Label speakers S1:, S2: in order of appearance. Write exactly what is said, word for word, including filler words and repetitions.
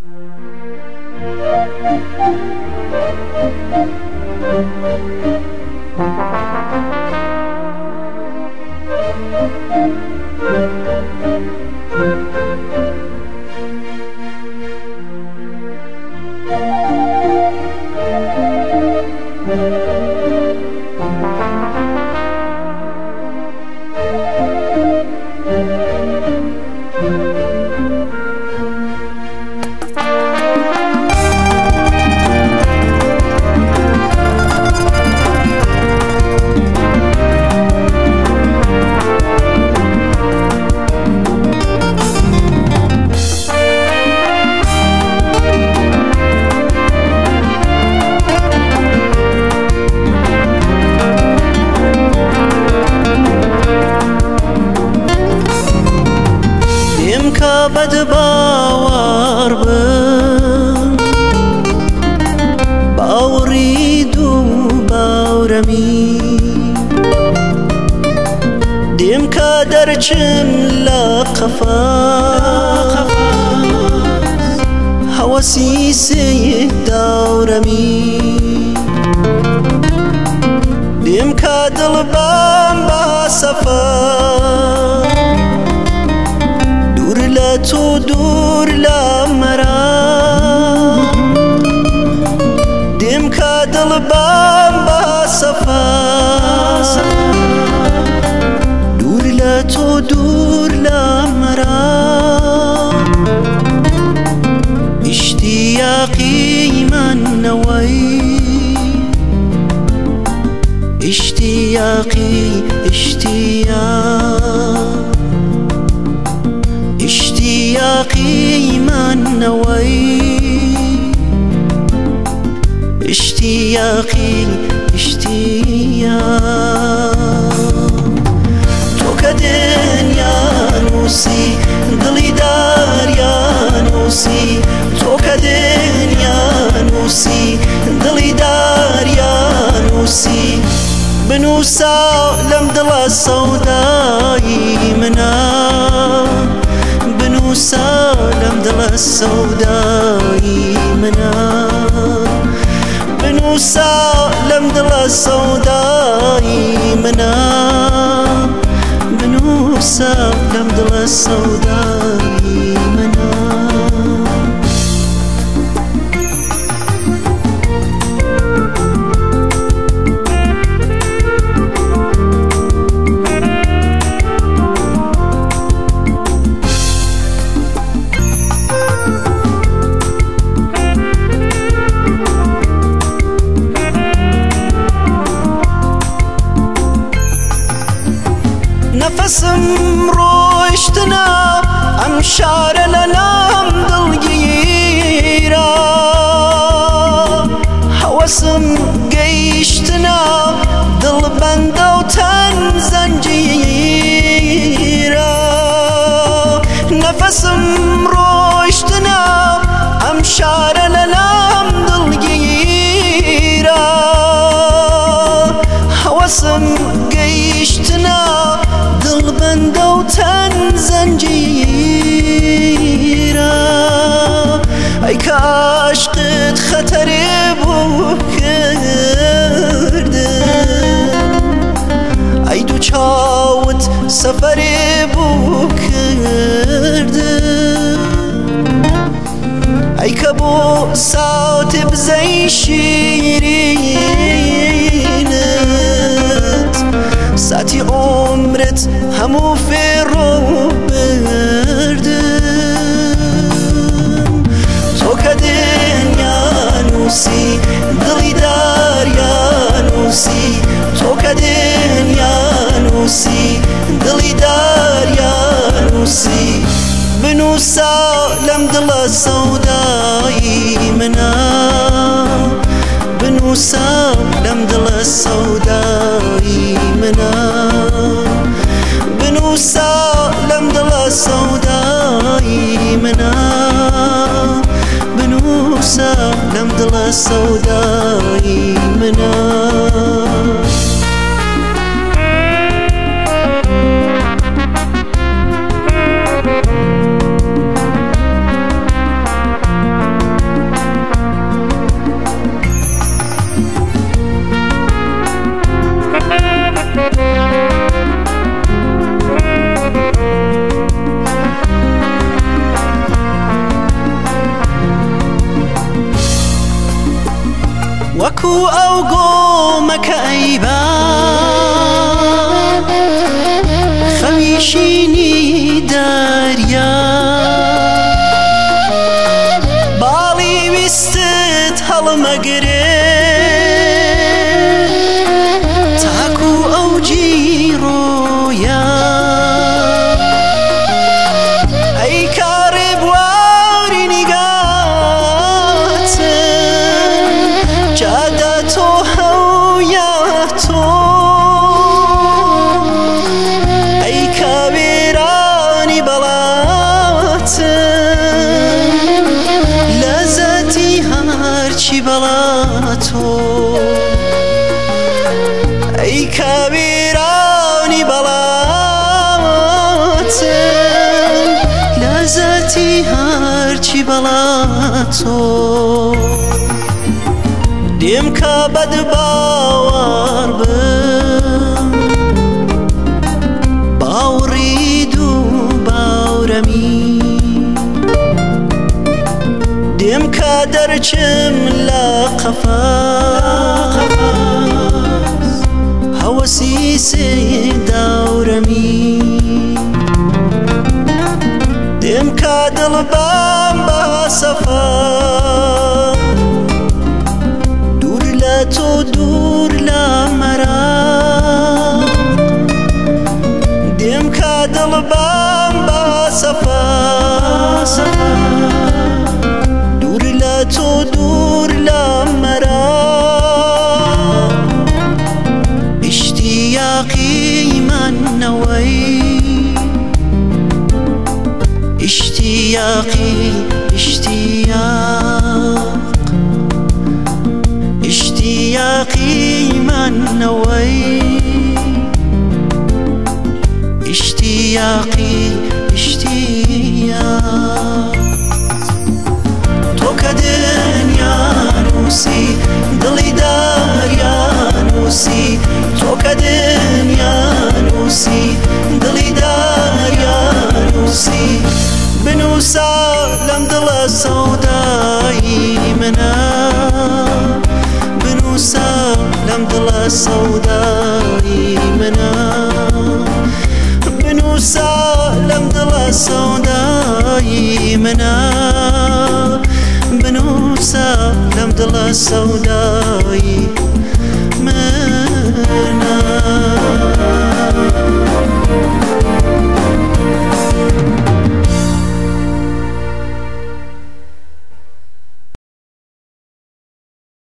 S1: بد باور بم باوری دو باورمی دیم که درچم لقفا هوسی سی دورمی دیم که دل بام با سفر تو دور لمرا دیم که دل بام با سفر دور لتو دور لمرا اشتیاقی من نوی اشتیاقی اشتیاق اشتياقي من نوي اشتياقي اشتياق تو كدن يا نوسي دلي دار يا نوسي تو كدن يا نوسي دلي دار يا نوسي بنوسا لم دل السوداء منا بنوسالم دل السوداء منا بنوسالم دل السوداء منا بنوسالم دل السوداء منا نفسم روشتنا امشار لنام دلگیرا حواسم گیشتنا دل بنده و تن زنجیرا نفسم روشتنا امشار لنام دلگیرا حواسم گیشتنا دل بنده و تن زنجیرا ای که عشقت خطری بو کرده ای دو چاوت سفری بو کرده ای که بو ساعت بزی شیرینت ساعتی عمرت همو فرو بردم تو کدن یا نوسی دلی دار یا نوسی تو کدن یا نوسی دلی دار یا نوسی بنوسا لم دل السوداء منا بنوسا لم دل السوداء منا بنوسا لم دل السوداء منا بنوسا لم دل السوداء منا وەکو ئەو گۆمەکە ئەیبان خەویشینی دەریا باڵی ویستت هەڵمەگرێ تاکو ئەو جیڕۆیە ئەی کارێ بواری نیگاتم جادە تۆ هەویا تۆ ئەی کاوێرانی بەڵاتم لەزەتی هەرچی بەڵات تۆ ئەی کاوێرانی بەڵاتم لەزەتی هەرچی بەڵات تۆ دێم کە بەد باوەڕ بم باوڕی دوو باورەمی دێم کە دەرچم لە قەفەس هەوەسی سێ داورەمی دێم کە دڵبام بە سەفەر دوور لە تۆ دوور لە مەراق دێم کە دڵبام بە سەفەر دوور لە تۆ دوور لە مەراق اشتیاقی منەوەی اشتیاقی اشتیاق اشتیاقی منەوەی اشتیاقی اشتیاق تۆ کە دنیا نووسی دڵی داریا نووسی تۆ کە دنیا نووسی دڵی داریا نووسی بنووسە لەم دڵە سەودایی منە بنووسە لەم دڵە سەودایی منە بنووسە لەم دڵە سەودایی منە بنووسە لەم دڵە سەودایی